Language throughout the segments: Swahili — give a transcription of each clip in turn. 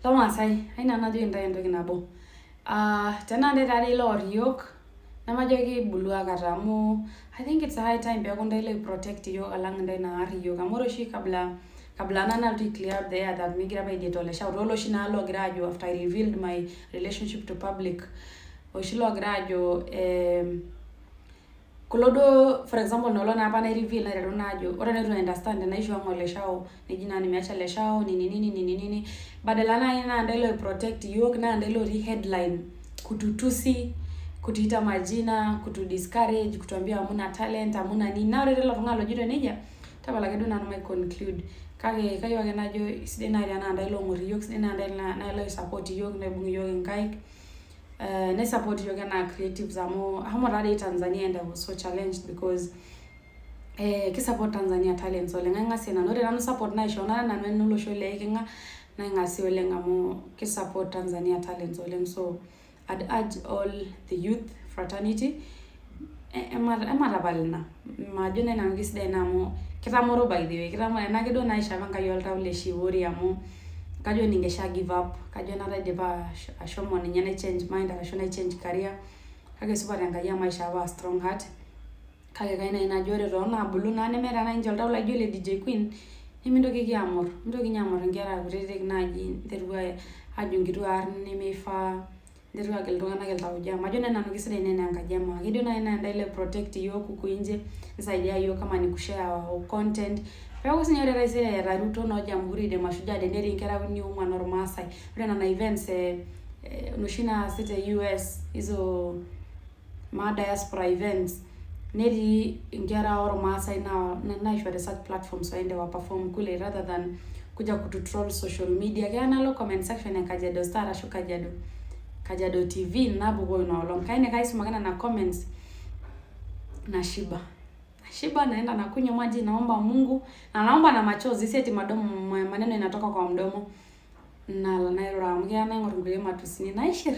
Lama sai, haina najo entoki nabo. Tena ndetari lo riok. Namajoki bulua katamu. I think it's a high time pia kunda ile protect yo alang ndai na riok. Amoro shi kabla nana to clear up the air that migira by dito leshao. Rolo shi na lo grajo after I revealed my relationship to public. Oshilo grajo kulodo, for example, nolona hapa na reveal na redonajo. Ora netu understand na issue wangu leshao. Nijina nimeacha leshao nini. Badala na ina ndelo protect yo na ndelo headline kututusi, kutuita majina, kutudiscourage, kutuambia hamuna talent, hamuna nini. Na ore lo ngalo jiro nija. Tabala kedo na no conclude. Kage kayo najo sidena ria na ndelo ngori yo, sidena ndelo na lo support yo na bungu yo nkaik. Ne support yo na creatives hamo radi Tanzania, and I was so challenged because ki support Tanzania talent so lenga sena no re support na shona na no lo show le kinga na ngasi olenga mo ki support Tanzania talent so I'd urge all the youth fraternity emarabalna majone na ngisde na mo kitamoro by the way kitamo na kedo na isha banga yolta ule shiwori amo kajo ningesha give up kajo na ready ba ashomo nyane change mind ashona change career kage super ngaya maisha ba strong heart kage kaina ina jore rona buluna ne mera na njolta ula jole DJ Queen nimindoki kiamor ndoki nyamor ngera gurete naji derwa ajungiru arne mefa derwa geldo na gelta uja majone na nukisire nene angajama kidio na ina ndile protect yo kukuinje nisaidia yo kama ni kushare content. Pia kusinyore raise ya Ruto no Jamhuri de Mashujaa de neri nkera ni umwa normasai. Rena na events nushina site US hizo ma diaspora events neri nkera or masai na ishwa research platforms waende wa perform kule rather than kuja kututroll social media. Kiana lo comment section ya Kajiado Star ashu Kajiado TV na bugo no long kaine kaisu magana na comments na shiba naenda na kunywa maji, naomba Mungu na naomba na machozi, si eti madomo maneno inatoka kwa mdomo na la naira mgia na ngorungule matusini naishir.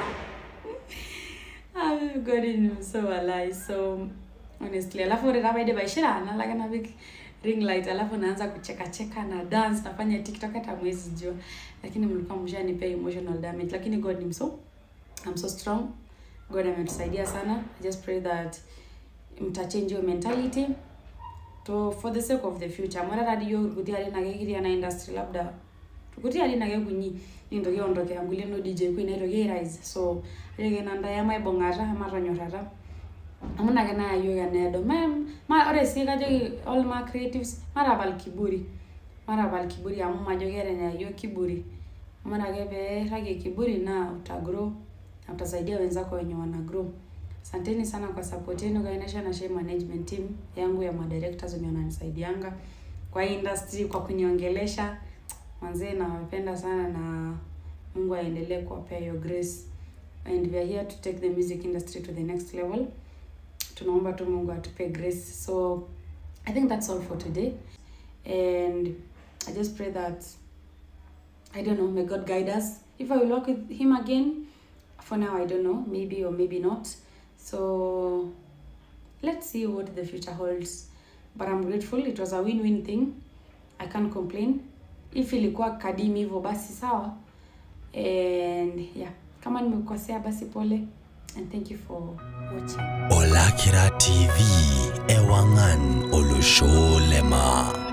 God is so alive, so honestly alafu ore rabaide baishira na laga na big ring light alafu naanza kucheka na dance nafanya TikTok hata mwezi jua, lakini mlikuwa mshanipea emotional damage, lakini God ni I'm so strong. God ametusaidia sana. I just pray that change your mentality to for the sake of the future. Mara radio kutia na gegiria na industry labda kutia na gegunyi ndo yondoke angule no DJ Queen ero rise so rege nanda ya mai bongara mara nyorara amuna gana yo ya nedo ma ore sika je all my creatives mara bal kiburi amma jogere na yo kiburi mara gebe rage kiburi na utagrow na utasaidia wenzako wenye wana grow. Asanteni sana kwa support yenu Gainasha na Share management team yangu ya directors wenye wananisaidianga kwa industry kwa kuniongelesha. Manze nawapenda sana na Mungu aendelee kuwapea your grace, and we are here to take the music industry to the next level. Tunaomba tu Mungu atupe grace. So I think that's all for today, and I just pray that I don't know, may God guide us. If I will work with him again, for now I don't know, maybe or maybe not. So let's see what the future holds, but I'm grateful. It was a win-win thing. I can't complain. If ilikuwa kadimi hivyo basi sawa, and yeah, kama nimekosea basi pole, and thank you for watching. Olakira TV ewangan olusholema.